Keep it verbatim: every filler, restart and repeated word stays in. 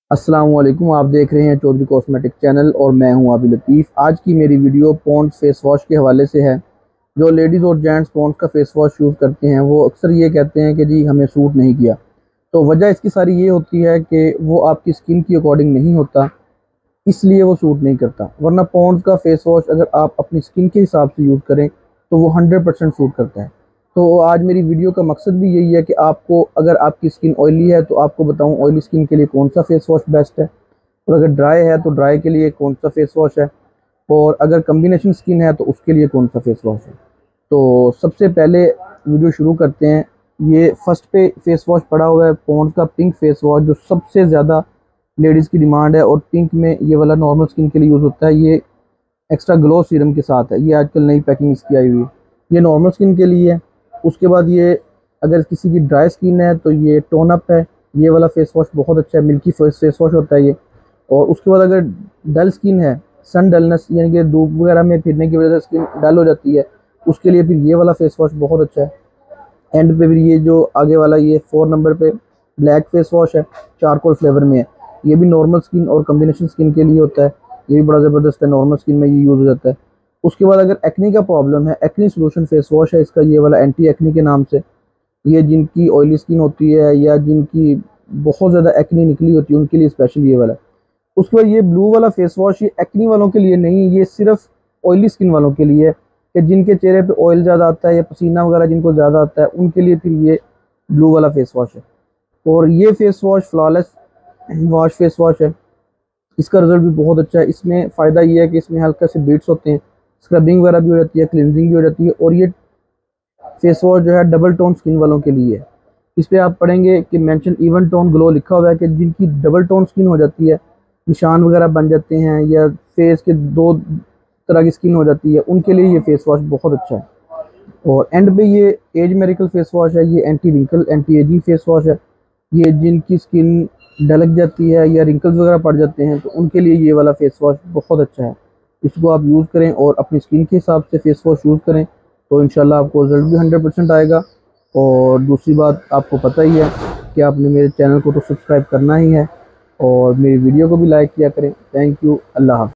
अस्सलाम वालेकुम। आप देख रहे हैं चौधरी कॉस्मेटिक चैनल और मैं हूं आबिद लतीफ़। आज की मेरी वीडियो पॉन्ड्स फेस वॉश के हवाले से है। जो लेडीज़ और जेंट्स पॉन्ड्स का फेस वॉश यूज़ करते हैं वो अक्सर ये कहते हैं कि जी हमें सूट नहीं किया। तो वजह इसकी सारी ये होती है कि वो आपकी स्किन की अकॉर्डिंग नहीं होता, इसलिए वो सूट नहीं करता। वरना पॉन्ड्स का फेस वॉश अगर आप अपनी स्किन के हिसाब से यूज़ करें तो वो हंड्रेड परसेंट सूट करता है। तो आज मेरी वीडियो का मकसद भी यही है कि आपको, अगर आपकी स्किन ऑयली है तो आपको बताऊं ऑयली स्किन के लिए कौन सा फेस वॉश बेस्ट है, और अगर ड्राई है तो ड्राई के लिए कौन सा फेस वॉश है, और अगर कम्बिनेशन स्किन है तो उसके लिए कौन सा फेस वॉश है। तो सबसे पहले वीडियो शुरू करते हैं। ये फर्स्ट पे फेस वॉश पड़ा हुआ है पॉन्ड्स का पिंक फेस वॉश, जो सबसे ज़्यादा लेडीज़ की डिमांड है। और पिंक में ये वाला नॉर्मल स्किन के लिए यूज़ होता है। ये एक्स्ट्रा ग्लो सीरम के साथ है। ये आजकल नई पैकिंग इसकी आई हुई है। ये नॉर्मल स्किन के लिए है। उसके बाद ये अगर किसी की ड्राई स्किन है तो ये टोन अप है। ये वाला फेस वॉश बहुत अच्छा है, मिल्की फेस फेस वॉश होता है ये। और उसके बाद अगर डल स्किन है, सन डलनेस यानी कि धूप वगैरह में फिरने की वजह से स्किन डल हो जाती है, उसके लिए फिर ये वाला फेस वॉश बहुत अच्छा है। एंड पे फिर ये जो आगे वाला ये फोर नंबर पे ब्लैक फेस वॉश है, चारकोल फ्लेवर में है। ये भी नॉर्मल स्किन और कम्बिनेशन स्किन के लिए होता है। ये भी बड़ा ज़बरदस्त है, नॉर्मल स्किन में ये यूज़ हो जाता है। उसके बाद अगर एक्नी का प्रॉब्लम है, एक्नी सोल्यूशन फेस वॉश है इसका, ये वाला एंटी एक्नी के नाम से। ये जिनकी ऑयली स्किन होती है या जिनकी बहुत ज़्यादा एक्नी निकली होती है उनके लिए स्पेशल ये वाला है। उसके बाद ये ब्लू वाला फेस वॉश, ये एक्नी वालों के लिए नहीं, ये सिर्फ ऑयली स्किन वालों के लिए है कि जिनके चेहरे पे ऑयल ज़्यादा आता है या पसीना वगैरह जिनको ज़्यादा आता है, उनके लिए फिर ये ब्लू वाला फेस वॉश है। और ये face wash flawless wash face wash है। इसका रिजल्ट भी बहुत अच्छा है। इसमें फ़ायदा ये है कि इसमें हल्के से बीट्स होते हैं, स्क्रबिंग वगैरह भी हो जाती है, क्लिनजिंग भी हो जाती है। और ये फेस वॉश जो है डबल टोन स्किन वालों के लिए है। इस पर आप पढ़ेंगे कि मेंशन इवन टोन ग्लो लिखा हुआ है कि जिनकी डबल टोन स्किन हो जाती है, निशान वगैरह बन जाते हैं या फेस के दो तरह की स्किन हो जाती है, उनके लिए ये फेस वॉश बहुत अच्छा है। और एंड पे ये एज मेरिकल फेस वॉश है। ये anti wrinkle anti ageing face wash है। ये जिनकी स्किन ढलक जाती है या रिंकल्स वगैरह पड़ जाते हैं तो उनके लिए ये वाला फेस वॉश बहुत अच्छा है। इसको आप यूज़ करें और अपनी स्किन के हिसाब से फेस वॉश यूज़ करें तो इंशाल्लाह आपको रिज़ल्ट भी हंड्रेड परसेंट आएगा। और दूसरी बात, आपको पता ही है कि आपने मेरे चैनल को तो सब्सक्राइब करना ही है और मेरी वीडियो को भी लाइक किया करें। Thank you. अल्लाह हाफ़िज़।